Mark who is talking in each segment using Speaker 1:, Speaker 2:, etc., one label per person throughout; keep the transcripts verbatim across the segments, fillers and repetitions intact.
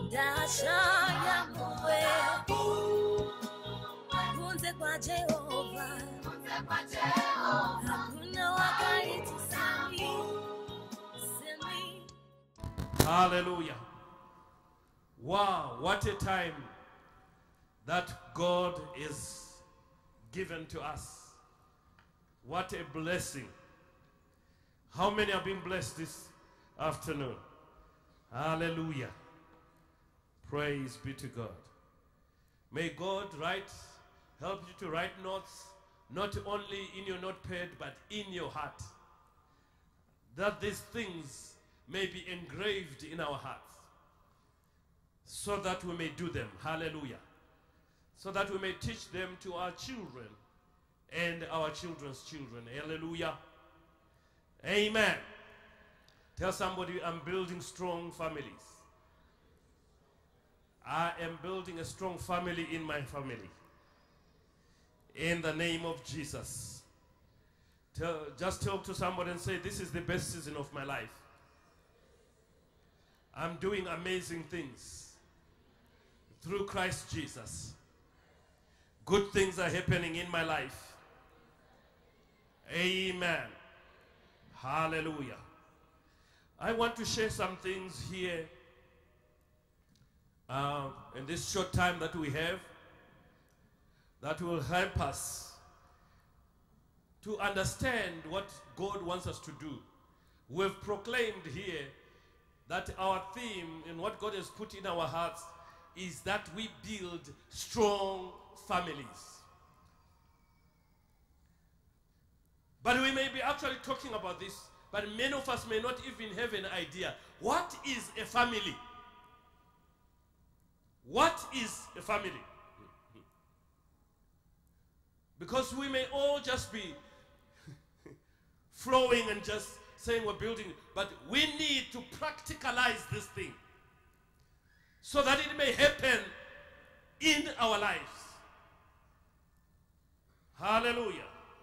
Speaker 1: Dasha ya mwe kunze kwa Jehova, kunze kwa Jehova, hakuna wakaiti sami, sami.
Speaker 2: Hallelujah. Wow, what a time that God is given to us. What a blessing. How many have been blessed this afternoon? Hallelujah. Praise be to God. May God write, help you to write notes, not only in your notepad, but in your heart. That these things may be engraved in our hearts, so that we may do them. Hallelujah. So that we may teach them to our children and our children's children. Hallelujah. Amen. Tell somebody, I'm building strong families. I am building a strong family in my family. In the name of Jesus. Tell, just talk to somebody and say, this is the best season of my life. I'm doing amazing things through Christ Jesus. Good things are happening in my life. Amen. Hallelujah. I want to share some things here uh, in this short time that we have that will help us to understand what God wants us to do. We've proclaimed here that our theme and what God has put in our hearts is that we build strong families. But we may be actually talking about this, but many of us may not even have an idea. What is a family? What is a family? Because we may all just be flowing and just saying we're building, but we need to practicalize this thing so that it may happen in our lives. Hallelujah.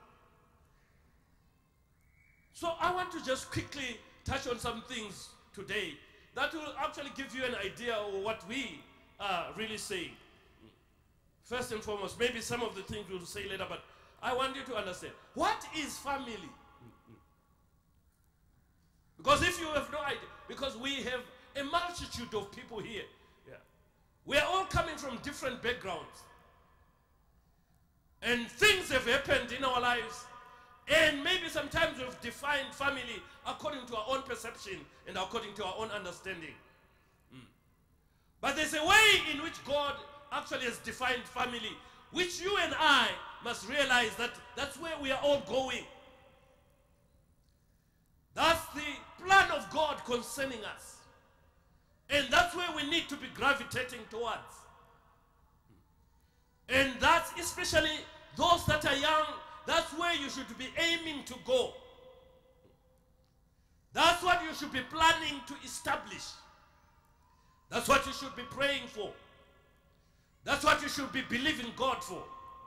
Speaker 2: So I want to just quickly touch on some things today that will actually give you an idea of what we are really saying. First and foremost, maybe some of the things we'll say later, but I want you to understand, what is family? Because if you have no idea, because we have a multitude of people here. Yeah. We are all coming from different backgrounds. And things have happened in our lives. And maybe sometimes we've defined family according to our own perception and according to our own understanding. Mm. But there's a way in which God actually has defined family, which you and I must realize that that's where we are all going. That's the plan of God concerning us. And that's where we need to be gravitating towards. And that's especially those that are young, that's where you should be aiming to go. That's what you should be planning to establish. That's what you should be praying for. That's what you should be believing God for.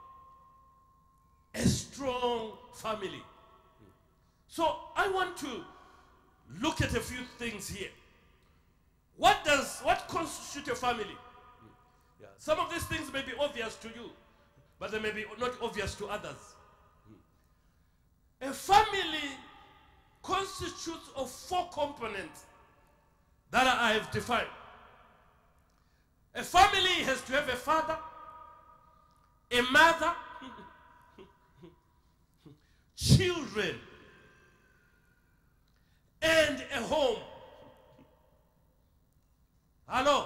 Speaker 2: A strong family. So I want to look at a few things here. What does, what constitutes a family? Yeah. Some of these things may be obvious to you, but they may be not obvious to others. A family constitutes of four components that I have defined. A family has to have a father, a mother, children, and a home. Hello?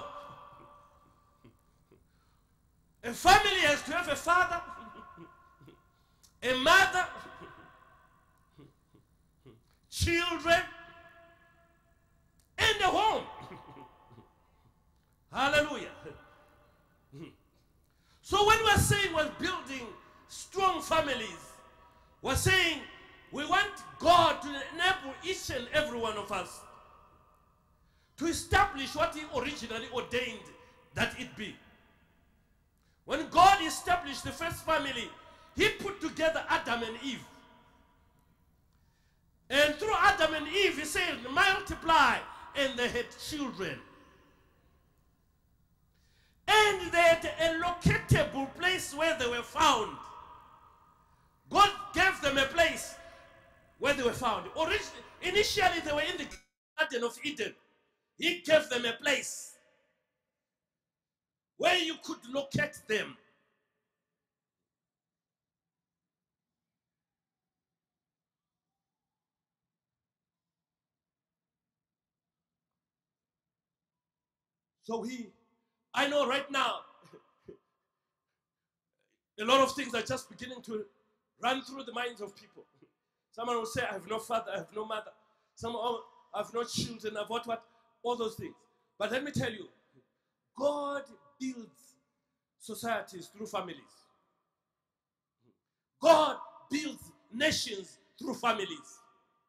Speaker 2: A family has to have a father, a mother, children, and a home. Hallelujah. So when we're saying we're building strong families, we're saying we want God to enable each and every one of us to establish what He originally ordained that it be. When God established the first family, He put together Adam and Eve. And through Adam and Eve, He said, multiply, and they had children. And they had a locatable place where they were found. God gave them a place where they were found. Origin- initially, they were in the Garden of Eden. He gave them a place where you could locate them. So he, I know right now, a lot of things are just beginning to run through the minds of people. Someone will say, I have no father, I have no mother. Some, oh, I have no children, I've what, what, all those things. But let me tell you, God builds societies through families. God builds nations through families.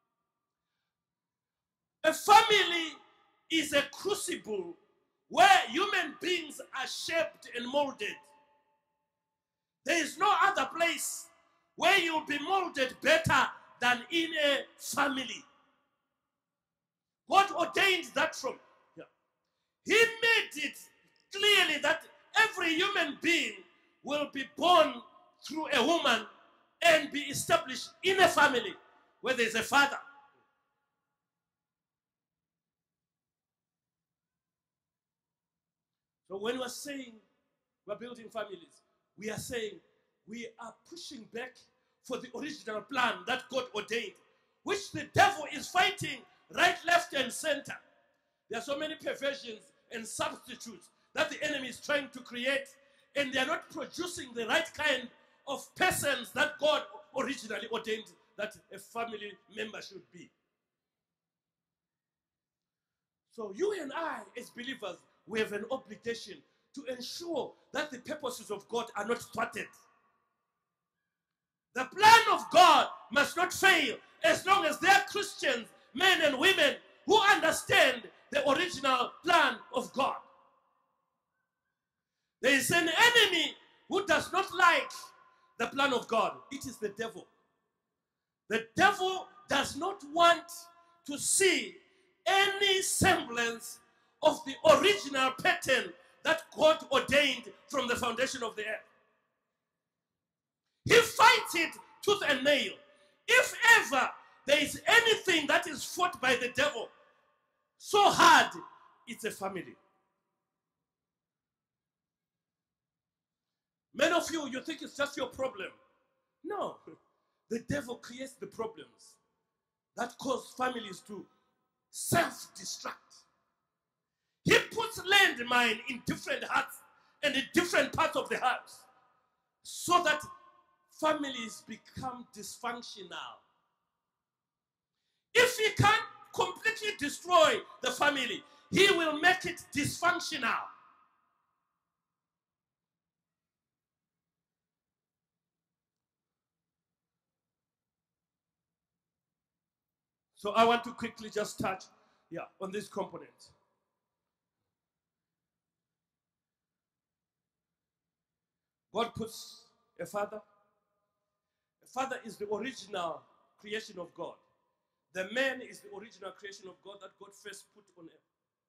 Speaker 2: A family is a crucible where human beings are shaped and molded. There is no other place where you'll be molded better than in a family. God ordained that from here. He made it clearly that every human being will be born through a woman and be established in a family where there's a father. So when we're saying we're building families, we are saying we are pushing back for the original plan that God ordained, which the devil is fighting right, left, and center. There are so many perversions and substitutes that the enemy is trying to create, and they are not producing the right kind of persons that God originally ordained that a family member should be. So you and I, as believers, we have an obligation to ensure that the purposes of God are not thwarted. The plan of God must not fail as long as there are Christians, men and women, who understand the original plan of God. There is an enemy who does not like the plan of God. It is the devil. The devil does not want to see any semblance of the original pattern that God ordained from the foundation of the earth. He fights it tooth and nail. If ever there is anything that is fought by the devil so hard, it's a family. Many of you, you think it's just your problem. No. The devil creates the problems that cause families to self-destruct. He puts landmine in different hearts and in different parts of the house so that families become dysfunctional. If he can't completely destroy the family, he will make it dysfunctional. So I want to quickly just touch yeah, on this component. God puts a father. A father is the original creation of God. The man is the original creation of God that God first put on earth.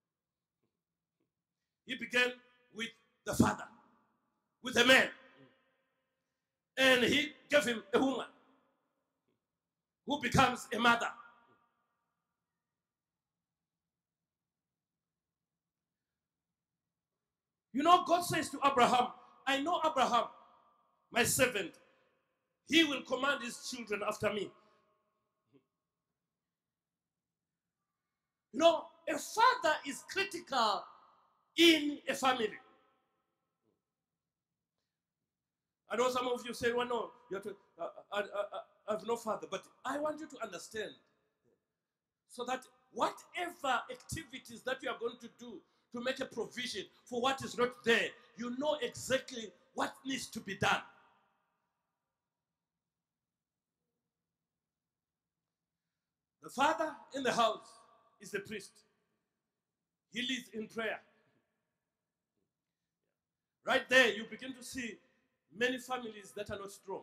Speaker 2: He began with the father, with a man. And he gave him a woman who becomes a mother. You know, God says to Abraham, I know Abraham, my servant, he will command his children after me. You know, a father is critical in a family. I know some of you say, well, no, you have to, uh, I, I, I have no father. But I want you to understand so that whatever activities that you are going to do to make a provision for what is not there, you know exactly what needs to be done. The father in the house is the priest. He leads in prayer. Right there, you begin to see many families that are not strong.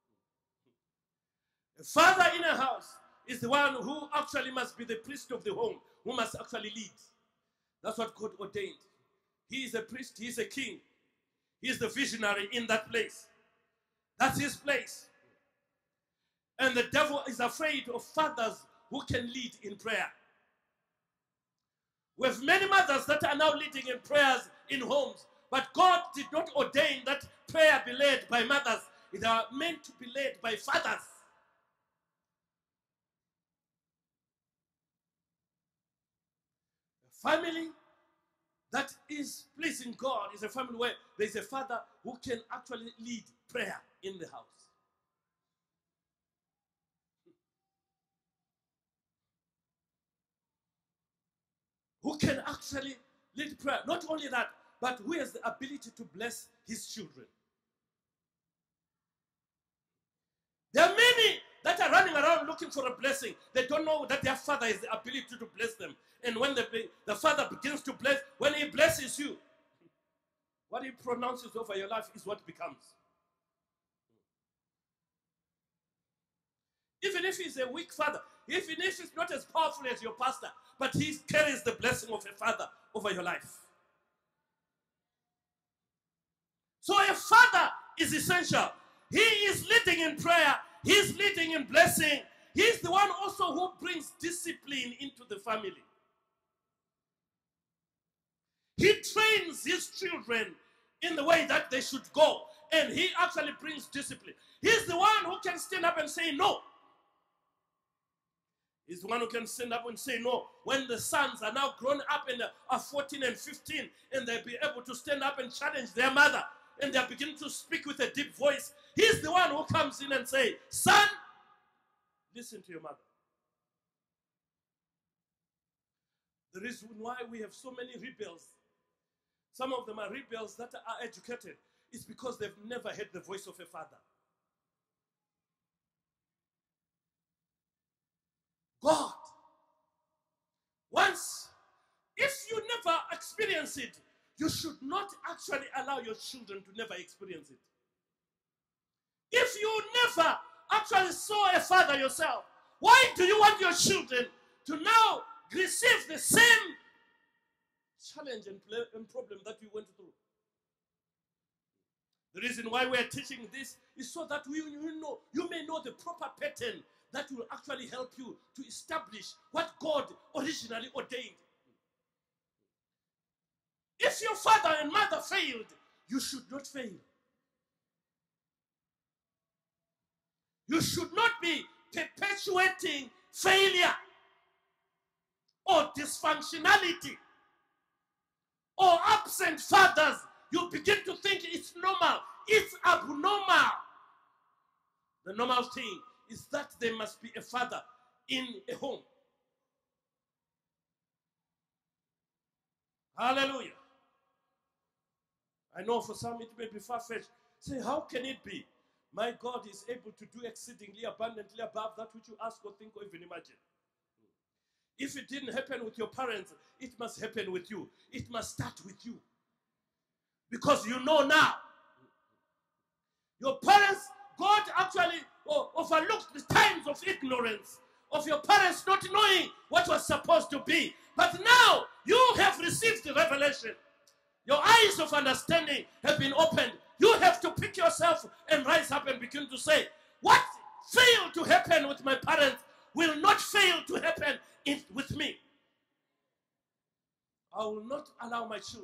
Speaker 2: A father in a house is the one who actually must be the priest of the home, who must actually lead. That's what God ordained. He is a priest, he is a king. He is the visionary in that place. That's his place. And the devil is afraid of fathers who can lead in prayer. We have many mothers that are now leading in prayers in homes, but God did not ordain that prayer be led by mothers. They are meant to be led by fathers. A family that is pleasing God is a family where there is a father who can actually lead prayer in the house. Who can actually lead prayer. Not only that, but who has the ability to bless his children. There are many that are running around looking for a blessing. They don't know that their father has the ability to bless them. And when the, the father begins to bless, when he blesses you, what he pronounces over your life is what becomes. Even if he's a weak father, even if he's not as powerful as your pastor, but he carries the blessing of a father over your life. So a father is essential. He is leading in prayer. He's leading in blessing. He's the one also who brings discipline into the family. He trains his children in the way that they should go. And he actually brings discipline. He's the one who can stand up and say no. He's the one who can stand up and say no. When the sons are now grown up and are fourteen and fifteen, and they'll be able to stand up and challenge their mother, and they're beginning to speak with a deep voice, he's the one who comes in and say, son, listen to your mother. The reason why we have so many rebels, some of them are rebels that are educated, is because they've never heard the voice of a father. God, once, if you never experience it, you should not actually allow your children to never experience it. If you never actually saw a father yourself, why do you want your children to now receive the same challenge and, and problem that you went through? The reason why we are teaching this is so that we, you know, you may know the proper pattern that will actually help you to establish what God originally ordained. If your father and mother failed, you should not fail. You should not be perpetuating failure or dysfunctionality or absent fathers. You begin to think it's normal. It's abnormal. The normal thing is that there must be a father in a home. Hallelujah. I know for some it may be far-fetched. Say, how can it be? My God is able to do exceedingly abundantly above that which you ask or think or even imagine. If it didn't happen with your parents, it must happen with you. It must start with you. Because you know now. Your parents, God actually oh, overlooked the times of ignorance of your parents not knowing what was supposed to be. But now you have received the revelation. Your eyes of understanding have been opened. You have to pick yourself and rise up and begin to say, what failed to happen with my parents will not fail to happen in, with me. I will not allow my children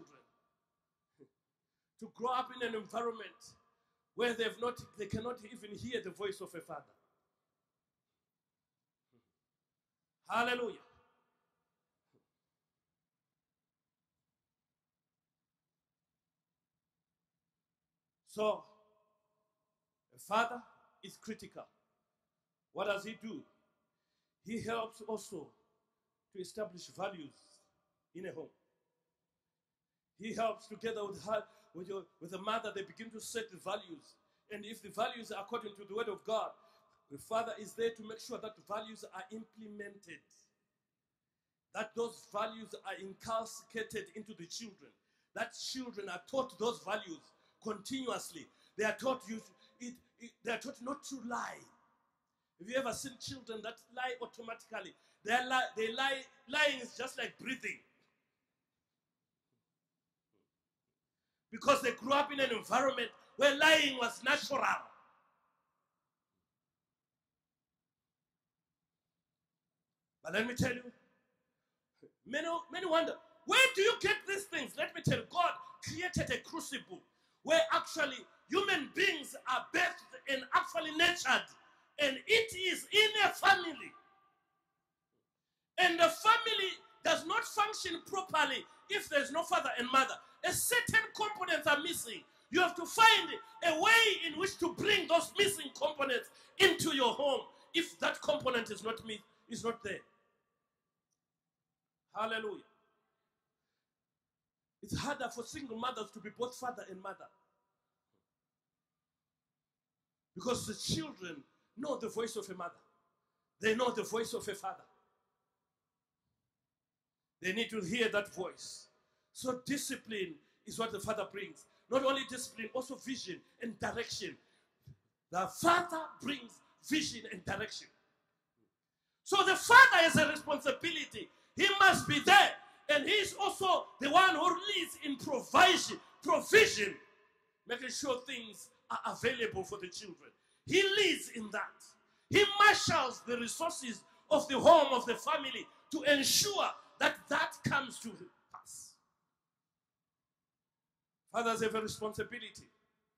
Speaker 2: to grow up in an environment where they've not, they cannot even hear the voice of a father. Hallelujah. So, a father is critical. What does he do? He helps also to establish values in a home. He helps together with her, with, your, with the mother, they begin to set the values. And if the values are according to the word of God, the father is there to make sure that the values are implemented. That those values are inculcated into the children. That children are taught those values continuously. They are taught you it, it, they are taught not to lie. Have you ever seen children that lie automatically? They lie, they lie, lying is just like breathing. because they grew up in an environment where lying was natural. But let me tell you, many, many wonder, where do you get these things? Let me tell you, God created a crucible where actually human beings are birthed and actually nurtured. And it is in a family. And the family does not function properly if there's no father and mother. A certain components are missing. You have to find a way in which to bring those missing components into your home if that component is not, is not there. Hallelujah. It's harder for single mothers to be both father and mother. Because the children know the voice of a mother. They know the voice of a father. They need to hear that voice. So discipline is what the father brings. Not only discipline, also vision and direction. The father brings vision and direction. So the father has a responsibility. He must be there. And he is also the one who leads in provision, provision, making sure things are available for the children. He leads in that. He marshals the resources of the home, of the family, to ensure that that comes to pass. Fathers have a responsibility.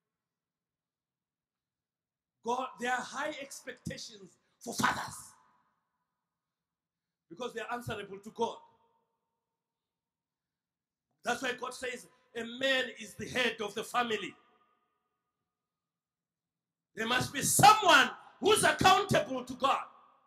Speaker 2: God, there are high expectations for fathers because they are answerable to God. That's why God says a man is the head of the family. There must be someone who's accountable to God.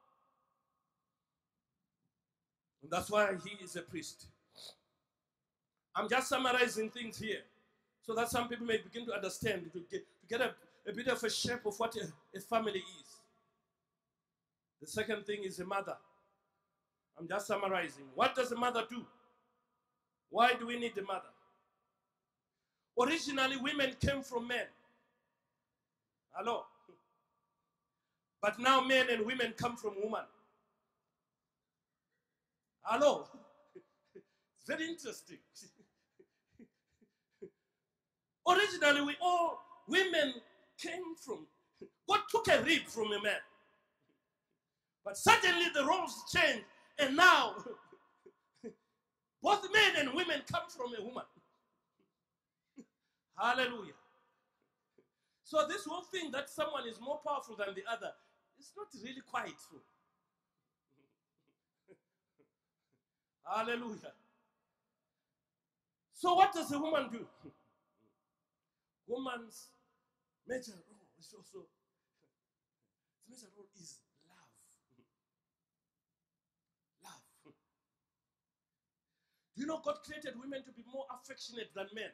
Speaker 2: And that's why he is a priest. I'm just summarizing things here so that some people may begin to understand, to get, to get a, a bit of a shape of what a, a family is. The second thing is a mother. I'm just summarizing. What does a mother do? Why do we need the mother? Originally, women came from men. Hello? But now men and women come from women. Hello? It's very interesting. Originally, we all women came from, God took a rib from a man. But suddenly the roles changed, and now both men and women come from a woman. Hallelujah. So this whole thing that someone is more powerful than the other, it's not really quite true. Hallelujah. So what does a woman do? Woman's major role is also, the major role is love. Love. Do you know God created women to be more affectionate than men?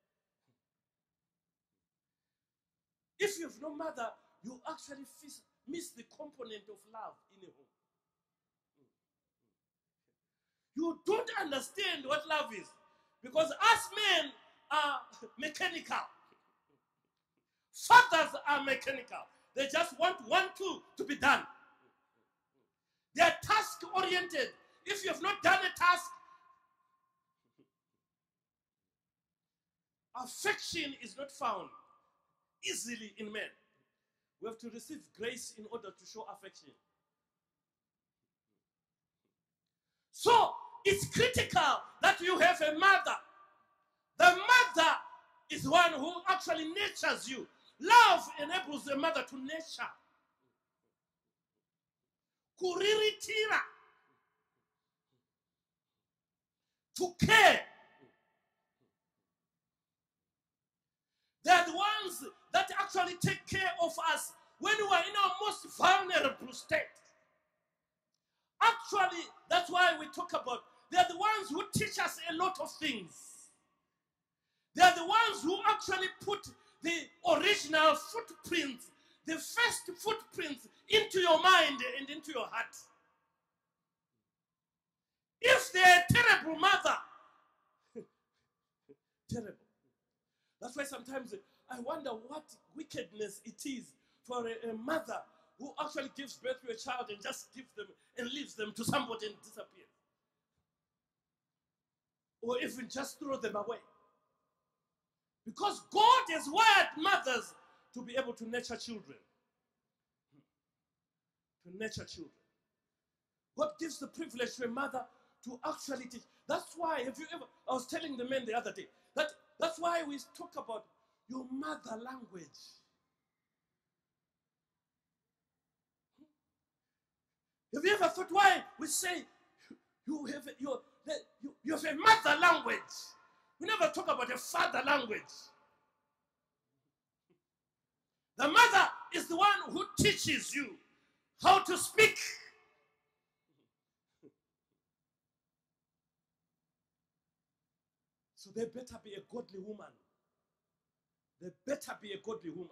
Speaker 2: If you have no mother, you actually miss the component of love in a home. You don't understand what love is. Because us men are mechanical. Fathers are mechanical. They just want one, two to be done. They are task-oriented. If you have not done a task, affection is not found easily in men. We have to receive grace in order to show affection. So, it's critical that you have a mother. The mother is one who actually nurtures you. Love enables the mother to nurture. Kuriritira. To care. They are the ones that actually take care of us when we are in our most vulnerable state. Actually, that's why we talk about, they are the ones who teach us a lot of things. They are the ones who actually put the original footprints, the first footprints into your mind and into your heart. If they are a terrible mother, terrible. That's why sometimes I wonder what wickedness it is for a, a mother who actually gives birth to a child and just gives them and leaves them to somebody and disappears. Or even just throw them away. Because God has wired mothers to be able to nurture children. To nurture children. God gives the privilege to a mother to actually teach. That's why, have you ever, I was telling the men the other day, that that's why we talk about your mother language. Have you ever thought why we say you have a, you, you, you have a mother language? We never talk about a father language. The mother is the one who teaches you how to speak. So they better be a godly woman. They better be a godly woman.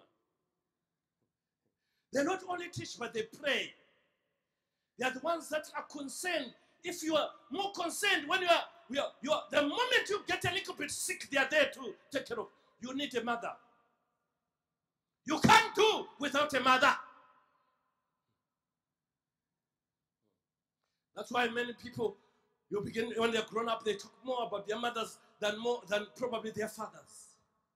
Speaker 2: They not only teach, but they pray. They are the ones that are concerned. If you are more concerned when you are, you are, you are, the moment you get a little bit sick, they are there to take care of. You need a mother. You can't do without a mother. That's why many people, you begin, when they're grown up, they talk more about their mothers than more than probably their fathers.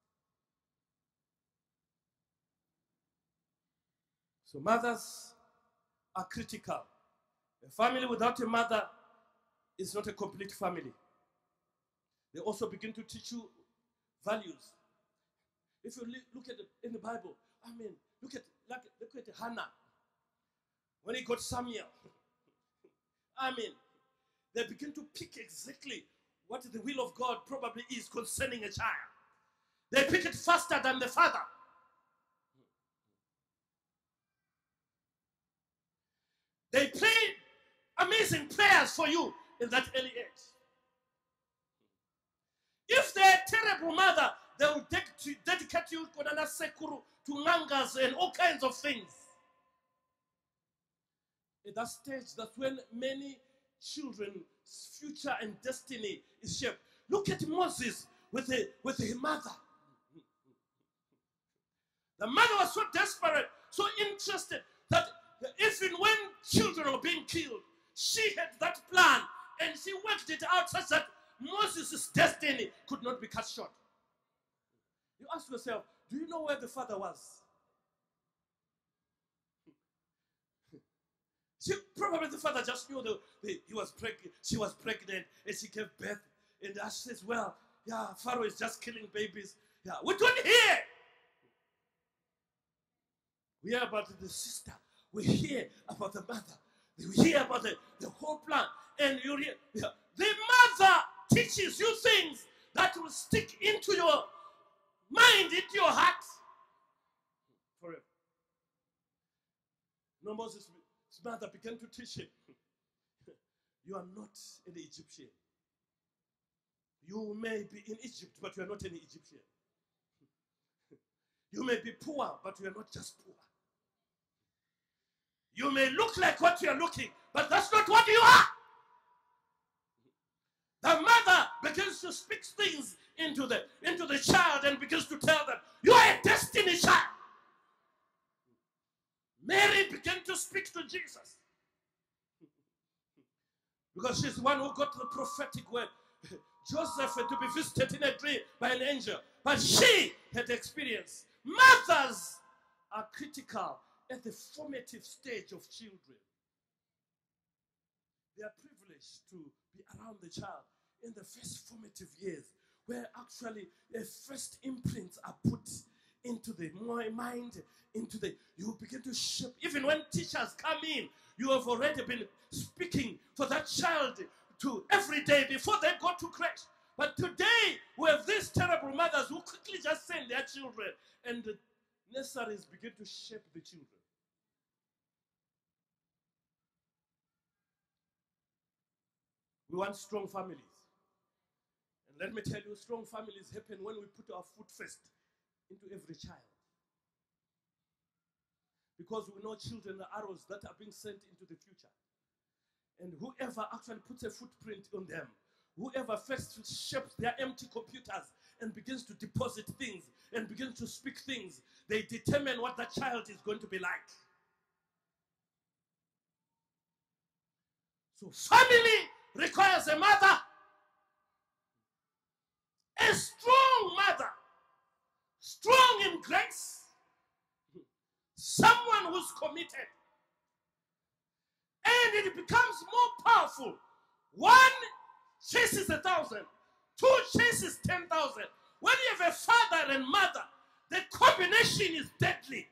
Speaker 2: So mothers are critical. A family without a mother is not a complete family. They also begin to teach you values. If you look at it in the Bible, I mean, look at look at, look at Hannah. When he got Samuel, I mean, they begin to pick exactly what the will of God probably is concerning a child. They pick it faster than the father. They pray amazing prayers for you in that early age. If they're a terrible mother, they will de- dedicate you to mangas and all kinds of things. At that stage, that's when many children's future and destiny is shaped. Look at Moses with, a, with his mother. The mother was so desperate, so interested, that even when children were being killed, she had that plan, and she worked it out such that Moses' destiny could not be cut short. You ask yourself, do you know where the father was? She, probably the father just knew that he was pregnant, she was pregnant, and she gave birth. And she says, well, yeah, Pharaoh is just killing babies. Yeah, we don't hear. We hear about the sister. We hear about the mother. We hear about the, the whole plan. And you hear, yeah, the mother teaches you things that will stick into your mind, into your heart forever. No, Moses' mother began to teach him, you are not an Egyptian. You may be in Egypt, but you are not an Egyptian. You may be poor, but you are not just poor. You may look like what you are looking, but that's not what you are. The mother begins to speak things into the, into the child and begins to tell them, you are a destiny child. Mary began to speak to Jesus. Because she's the one who got the prophetic word. Joseph had to be visited in a dream by an angel. But she had experience. Mothers are critical at the formative stage of children. They are privileged to be around the child in the first formative years, where actually the first imprints are put into the mind, into the, you begin to shape. Even when teachers come in, you have already been speaking for that child to every day before they go to creche. But today, we have these terrible mothers who quickly just send their children, and the nurseries begin to shape the children. We want strong families. And let me tell you, strong families happen when we put our foot first into every child. Because we know children are arrows that are being sent into the future. And whoever actually puts a footprint on them, whoever first shapes their empty computers and begins to deposit things and begins to speak things, they determine what that child is going to be like. So family requires a mother, a strong mother, committed. And it becomes more powerful. One chases a thousand, two chases ten thousand. When you have a father and mother, the combination is deadly.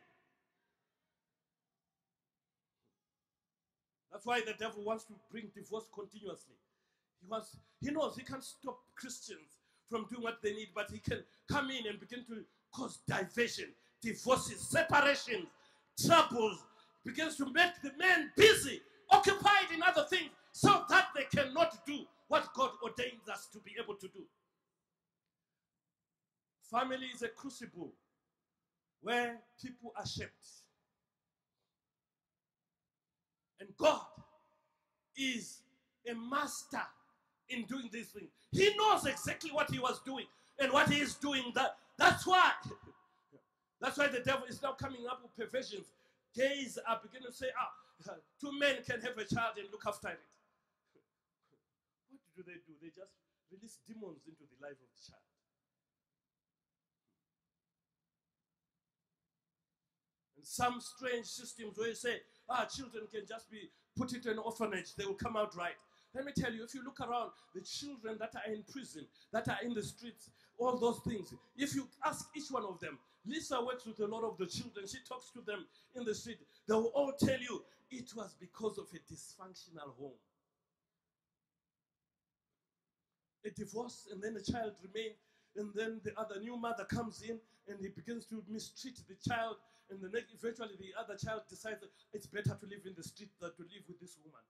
Speaker 2: That's why the devil wants to bring divorce continuously. He wants, he knows he can't stop Christians from doing what they need, but he can come in and begin to cause diversion, divorces, separations, troubles, begins to make the men busy, occupied in other things, so that they cannot do what God ordains us to be able to do. Family is a crucible where people are shaped. And God is a master in doing these things. He knows exactly what he was doing and what he is doing. That, that's why. That's why the devil is now coming up with perversions. Gays are beginning to say, ah, two men can have a child and look after it. What do they do? They just release demons into the life of the child. And some strange systems where you say, ah, children can just be put into an orphanage, they will come out right. Let me tell you, if you look around, the children that are in prison, that are in the streets, all those things, if you ask each one of them, Lisa works with a lot of the children, she talks to them in the street, they will all tell you it was because of a dysfunctional home. A divorce, and then the child remained, and then the other new mother comes in, and he begins to mistreat the child, and then eventually the other child decides that it's better to live in the street than to live with this woman.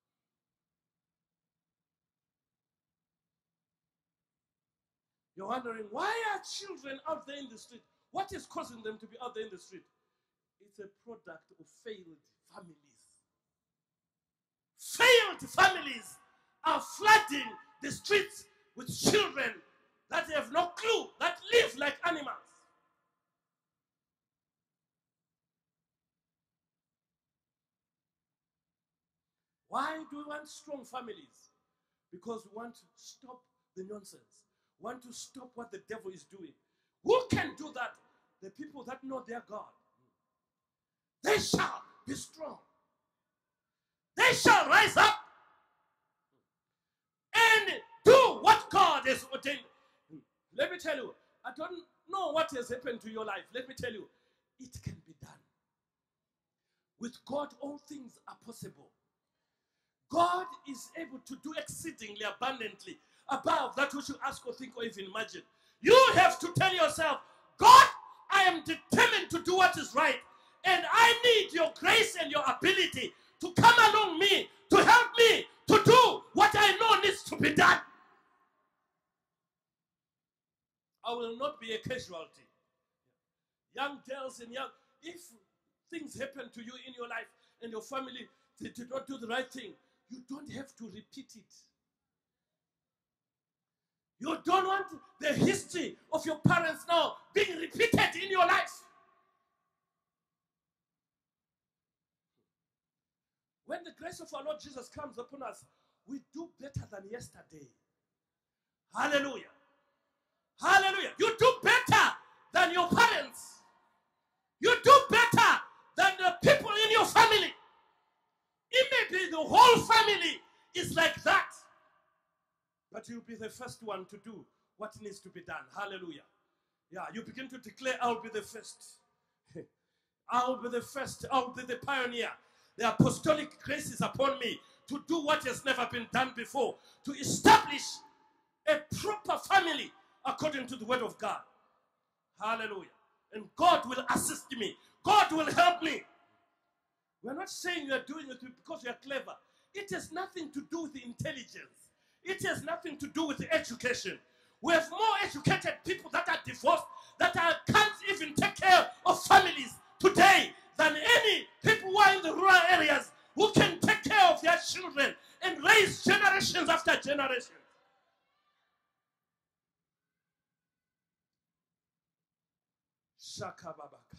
Speaker 2: You're wondering, why are children out there in the street? What is causing them to be out there in the street? It's a product of failed families. Failed families are flooding the streets with children that have no clue, that live like animals. Why do we want strong families? Because we want to stop the nonsense. We want to stop what the devil is doing. Who can do that? The people that know their God. They shall be strong. They shall rise up and do what God has ordained. Let me tell you, I don't know what has happened to your life. Let me tell you, it can be done. With God, all things are possible. God is able to do exceedingly abundantly above that which you ask or think or even imagine. You have to tell yourself, God, I am determined to do what is right, and I need your grace and your ability to come along me, to help me to do what I know needs to be done. I will not be a casualty. Young girls and young, if things happen to you in your life and your family, they did not do the right thing, you don't have to repeat it. You don't want the history of your parents now being repeated in your life. When the grace of our Lord Jesus comes upon us, we do better than yesterday. Hallelujah. Hallelujah. You do better than your parents. You do better than the people in your family. It may be the whole family is like that. But you'll be the first one to do what needs to be done. Hallelujah. Yeah, you begin to declare, I'll be the first. I'll be the first. I'll be the pioneer. The apostolic grace is upon me to do what has never been done before, to establish a proper family according to the word of God. Hallelujah. And God will assist me. God will help me. We're not saying you are doing it because you are clever. It has nothing to do with the intelligence. It has nothing to do with the education. We have more educated people that are divorced, that are, can't even take care of families today than any people who are in the rural areas who can take care of their children and raise generations after generations. Shaka babaka.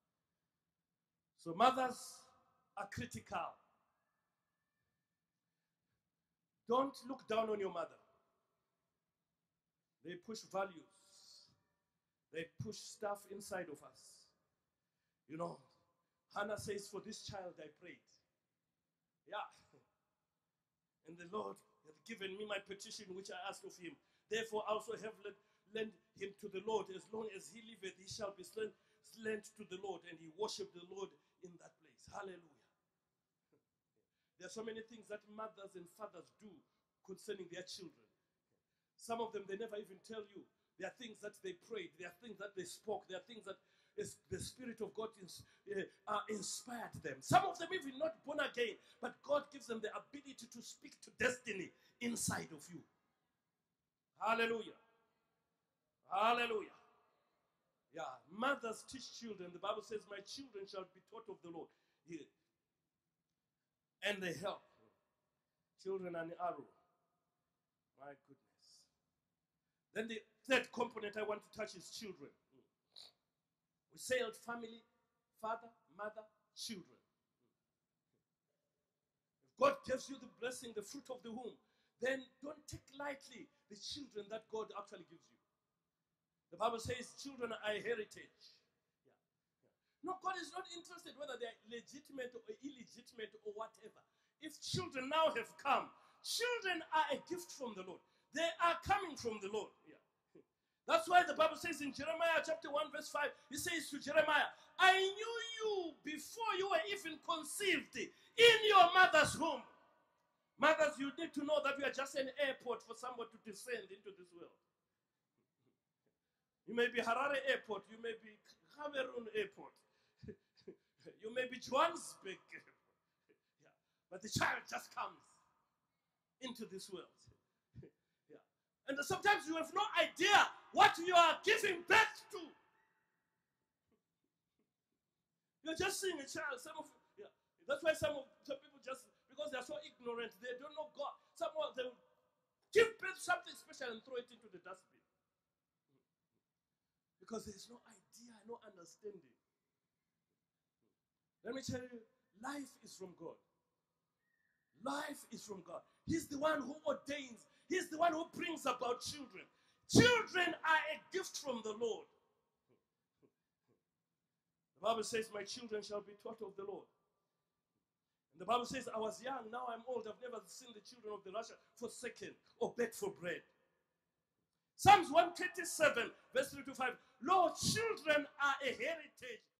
Speaker 2: So mothers are critical. Don't look down on your mother. They push values. They push stuff inside of us. You know, Hannah says, for this child I prayed. Yeah. And the Lord hath given me my petition which I asked of him. Therefore also have lent, lent him to the Lord. As long as he liveth, he shall be lent, lent to the Lord. And he worshipped the Lord in that place. Hallelujah. There are so many things that mothers and fathers do concerning their children. Some of them, they never even tell you. There are things that they prayed. There are things that they spoke. There are things that is, the Spirit of God ins, uh, uh, inspired them. Some of them even not born again, but God gives them the ability to speak to destiny inside of you. Hallelujah. Hallelujah. Yeah, mothers teach children. The Bible says, my children shall be taught of the Lord. Yeah. And they help. Children are an arrow. My goodness. Then the third component I want to touch is children. We say out family, father, mother, children. If God gives you the blessing, the fruit of the womb, then don't take lightly the children that God actually gives you. The Bible says children are a heritage. Yeah. Yeah. No, God is not interested whether they are legitimate or illegitimate or whatever. If children now have come, children are a gift from the Lord. They are coming from the Lord. Yeah. That's why the Bible says in Jeremiah chapter one verse five, it says to Jeremiah, I knew you before you were even conceived in your mother's womb. Mothers, you need to know that you are just an airport for someone to descend into this world. You may be Harare Airport, you may be Cameroon Airport, you may be Johannesburg Airport. Yeah. But the child just comes into this world. Yeah. And sometimes you have no idea what you are giving birth to. You're just seeing a child. Some of yeah. That's why some of some people just, because they are so ignorant, they don't know God. Some of them give birth to something special and throw it into the dustbin. Because there is no idea, no understanding. Let me tell you, life is from God. Life is from God. He's the one who ordains. He's the one who brings about children. Children are a gift from the Lord. The Bible says, my children shall be taught of the Lord. And the Bible says, I was young, now I'm old. I've never seen the children of the righteous forsaken or beg for bread. Psalms one thirty-seven, verse three to five. Lord, children are a heritage